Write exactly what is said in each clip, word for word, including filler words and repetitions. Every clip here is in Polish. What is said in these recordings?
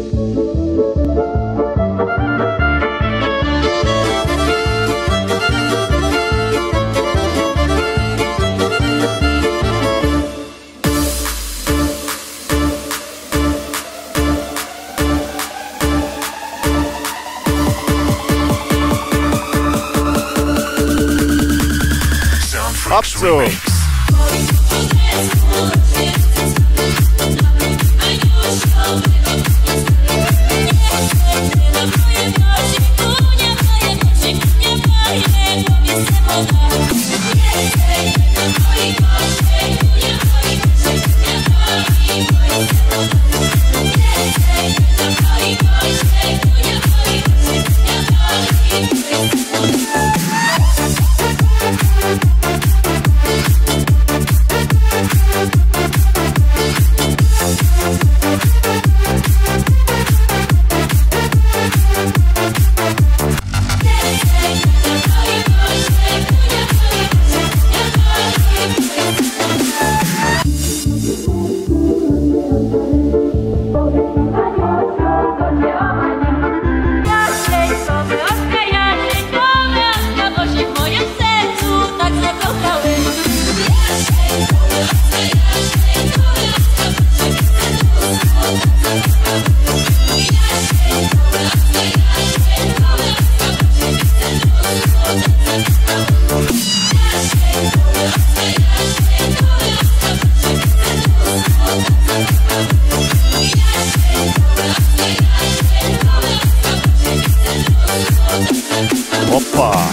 Abzu! Opa!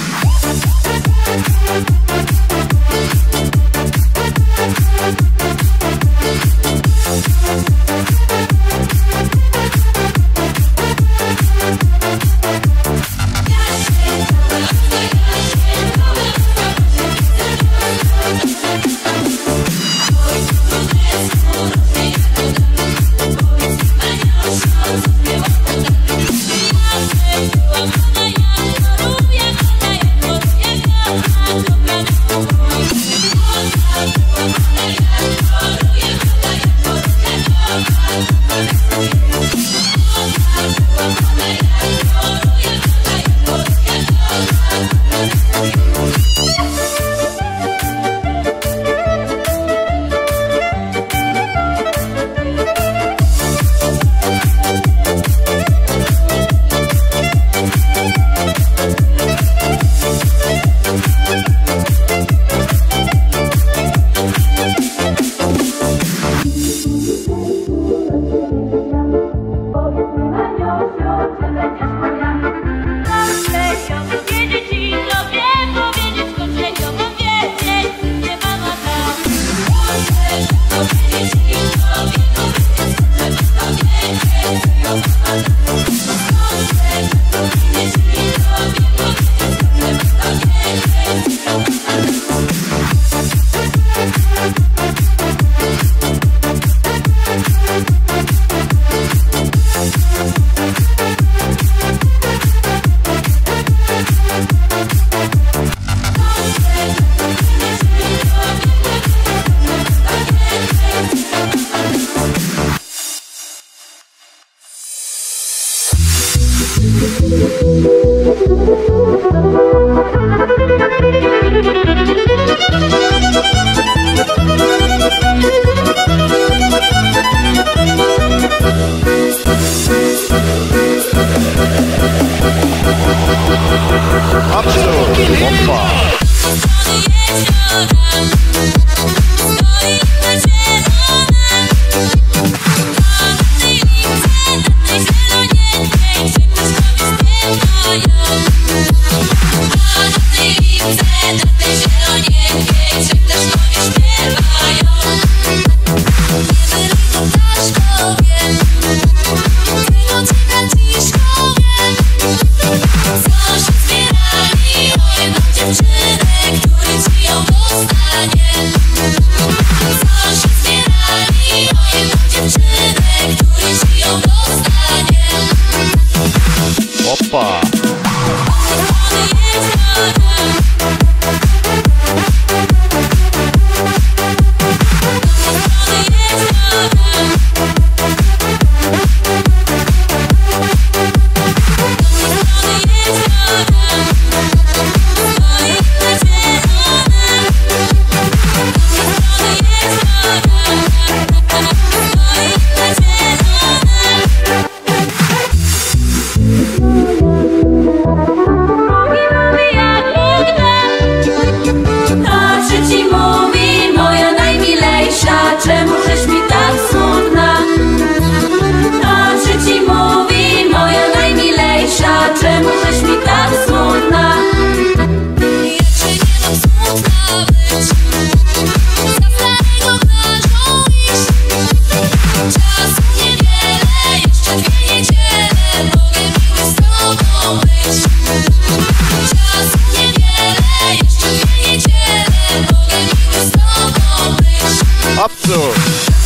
We'll be right back.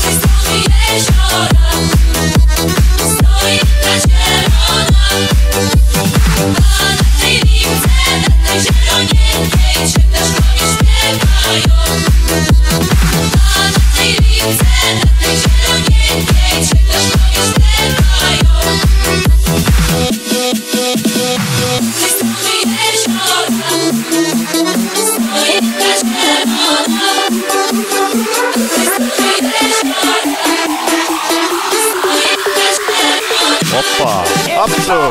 Opa, absurd.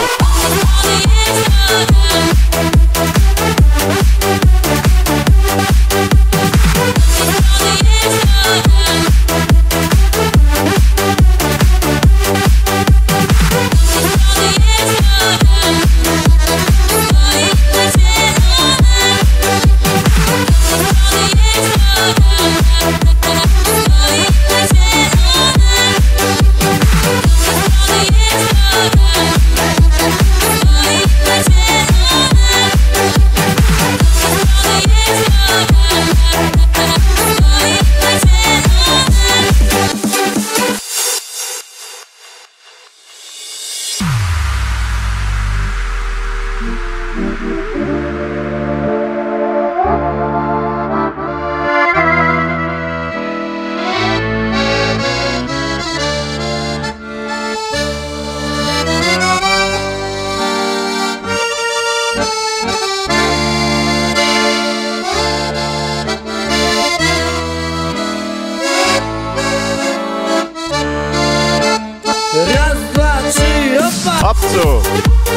Raz, dwa, trzy, opa! Absurd.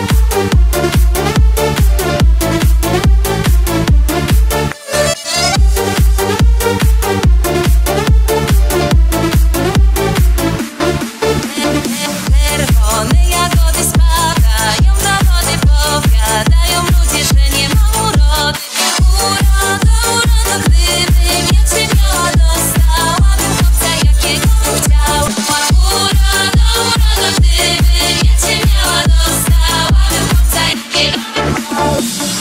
Czerwone jagody spadają do wody, powiadają ludzie, że nie ma urody. Urodo, urodo, gdybym ja cię miała, dostałabym chłopca, jakiego bym chciała. Urodo, urodo, gdybym ja cię miała, dostałabym chłopca, jakiego bym chciała.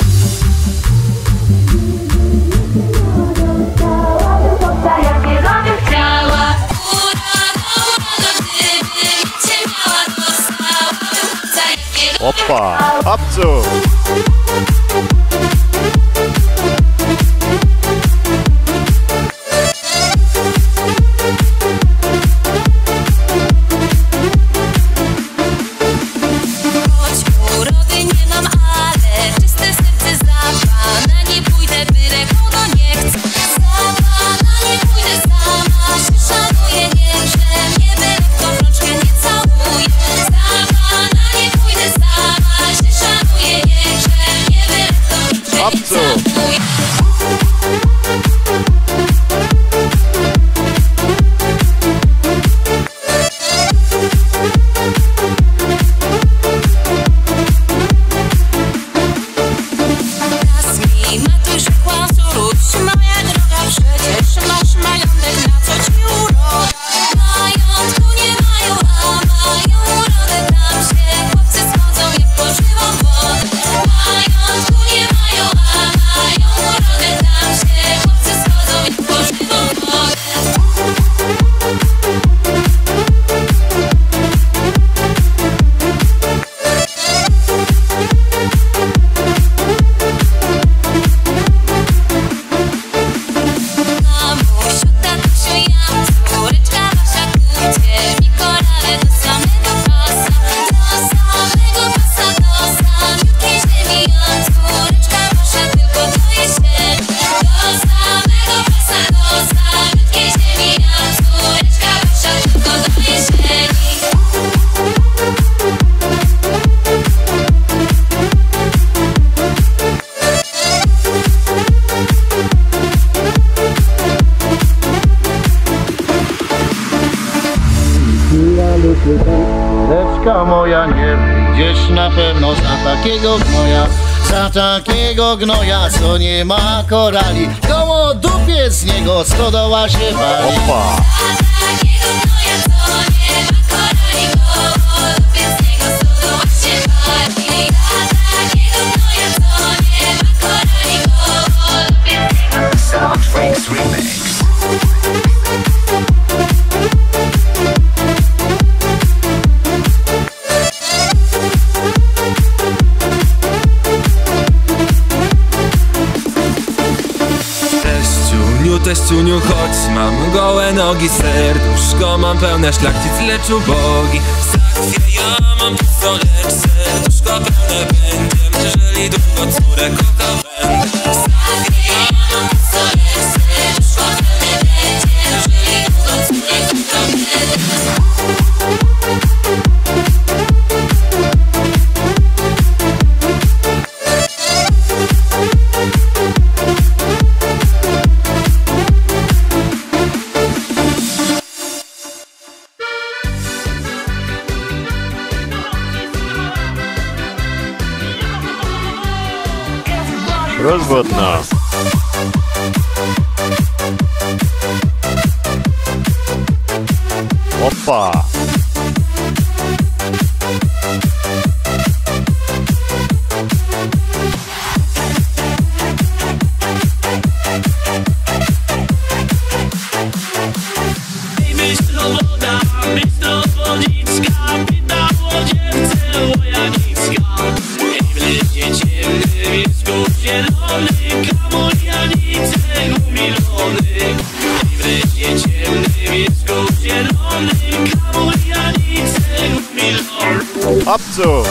Opa, absurd. Choć urody nie mam, ale czyste serce za pana nie pójdę, byle kogo nie chcę. Za pana nie pójdę sama, się szanuję, niechże mnie byle kto w rączkę nie całuje. Za pana nie pójdę sama, się szanuję, niechże mnie byle kto w rączkę nie Absurd. całuje. Raz mi matuś rzekła, wzóruś, moja droga, przecież masz majątek, na co ci uroda? Majątku nie mają, a mają urodę, tam się chłopcy schodzą jak po żywą wodę. Majątku nie mają, a mają urodę, tam się chłopcy schodzą jak po żywą wodę. Mamusiu, tatusiu, ja, córeczka wasza, kupcie mi korale do samego pasa, do samego pasa, do samiutkiej ziemi, ja, córeczka wasza, tylko do jesieni. Do samego pasa, do samiutkiej ziemi, ja, córeczka wasza, tylko do jesieni. Leczka moja, nie wyjdziesz na pewno za takiego gnoja, za takiego gnoja, co nie ma korali. Koło dupie z niego stodoła się pali. Opa. Takiego gnoja, co nie ma korali, koło dupie z niego stodoła się pali. Takiego gnoja, co nie ma korali, koło dupie z niego. Sound Freaks Remix. Maciuniu, chodź, mam gołe nogi, serduszko mam pełne szlachcic, lecz ubogi. Załatwię, ja mam pistolet, serduszko pełne będzie, jeżeli długo córę kocha będę. Załatwię, ja mam pistolet, serduszko pełne będzie, jeżeli długo córę kocha będę. Rozwodna. Opa. Bystrowoda, bystrowodnicka, pytało dziewczę łojanicka. Ej, w lesie ciemnym jest gór zielony, kamol janicek umilony. Ej, w lesie ciemnym jest gór zielony, kamol janicek umilony. Abzug.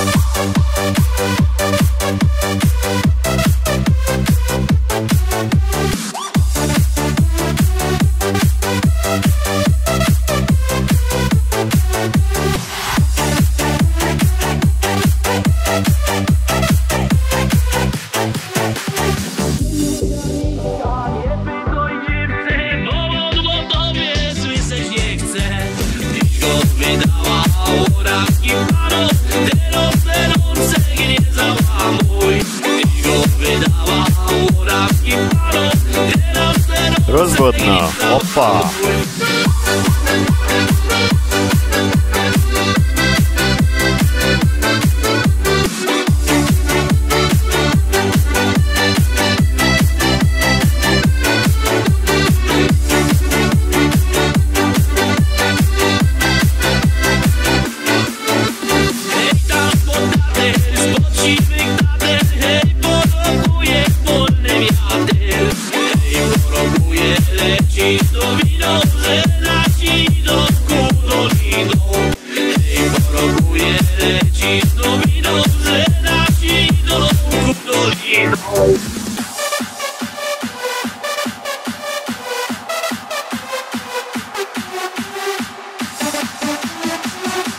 Rozwodna. Opa.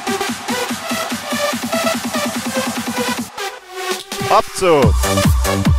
Abzug.